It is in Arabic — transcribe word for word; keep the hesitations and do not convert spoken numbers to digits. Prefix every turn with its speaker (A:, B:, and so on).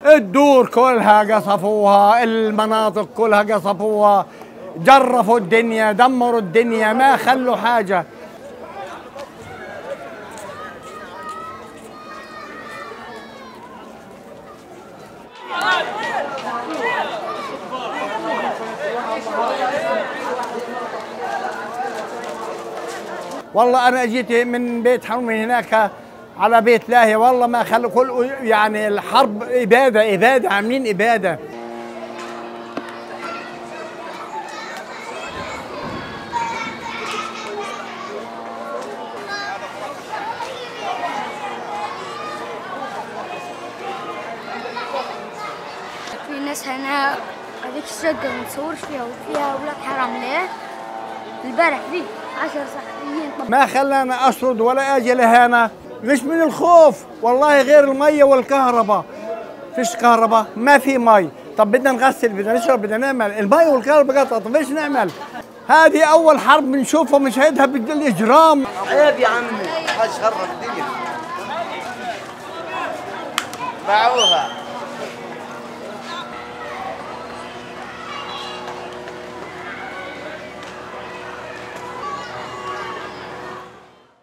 A: الدور كلها قصفوها، المناطق كلها قصفوها، جرفوا الدنيا، دمروا الدنيا، ما خلوا حاجة. والله أنا جيت من بيت حرم هناك على بيت لاهي، والله ما خلوا كل يعني الحرب إبادة إبادة، عاملين إبادة.
B: في ناس هنا هذيك الشقة ما نصورش فيها وفيها ولاد حرام. ليه؟ البارح فيه عشر صحفيين
A: ما خلانا أسرد ولا أجي لهنا، مش من الخوف والله، غير المية والكهرباء. فيش كهرباء، ما في مي، طب بدنا نغسل، بدنا نشرب، بدنا نعمل، المي والكهرباء قطعت، طب ايش نعمل؟ هذه أول حرب بنشوفها بنشهدها بالإجرام.
C: عيب يا عمي، حاج خرب الدنيا باعوها.